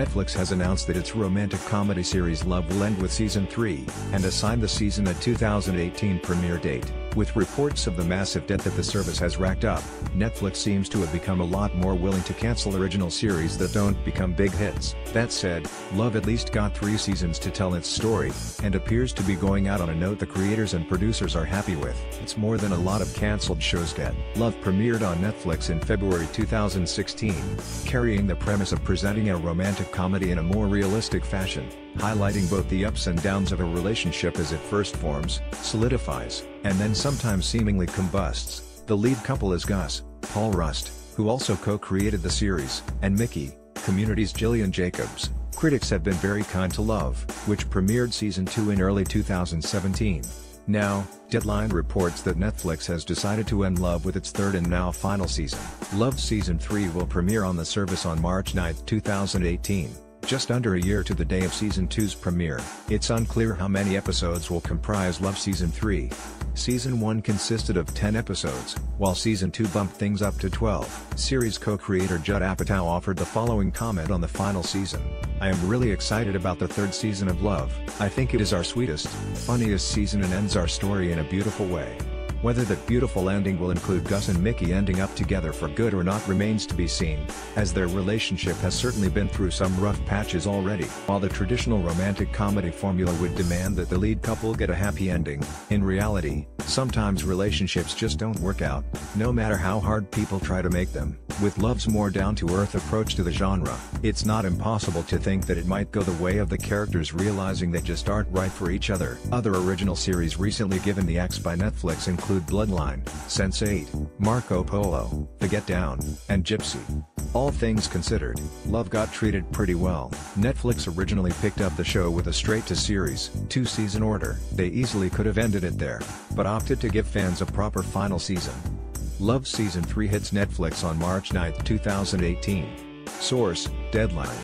Netflix has announced that its romantic comedy series Love will end with Season 3, and assigned the season a 2018 premiere date. With reports of the massive debt that the service has racked up, Netflix seems to have become a lot more willing to cancel original series that don't become big hits. That said, Love at least got 3 seasons to tell its story, and appears to be going out on a note the creators and producers are happy with. It's more than a lot of cancelled shows get. Love premiered on Netflix in February 2016, carrying the premise of presenting a romantic comedy in a more realistic fashion, highlighting both the ups and downs of a relationship as it first forms, solidifies, and then sometimes seemingly combusts. The lead couple is Gus, Paul Rust, who also co-created the series, and Mickey, Community's Jillian Jacobs. Critics have been very kind to Love, which premiered Season 2 in early 2017. Now, Deadline reports that Netflix has decided to end Love with its third and now final season. Love Season 3 will premiere on the service on March 9, 2018. Just under a year to the day of Season 2's premiere. It's unclear how many episodes will comprise Love Season 3. Season 1 consisted of 10 episodes, while Season 2 bumped things up to 12. Series co-creator Judd Apatow offered the following comment on the final season. "I am really excited about the third season of Love. I think it is our sweetest, funniest season and ends our story in a beautiful way. Whether that beautiful ending will include Gus and Mickey ending up together for good or not remains to be seen, as their relationship has certainly been through some rough patches already." While the traditional romantic comedy formula would demand that the lead couple get a happy ending, in reality, sometimes relationships just don't work out, no matter how hard people try to make them. With Love's more down-to-earth approach to the genre, it's not impossible to think that it might go the way of the characters realizing they just aren't right for each other. Other original series recently given the axe by Netflix include Bloodline, Sense8, Marco Polo, The Get Down, and Gypsy. All things considered, Love got treated pretty well. Netflix originally picked up the show with a straight-to-series, 2-season order. They easily could have ended it there, but opted to give fans a proper final season. Love Season 3 hits Netflix on March 9, 2018. Source: Deadline.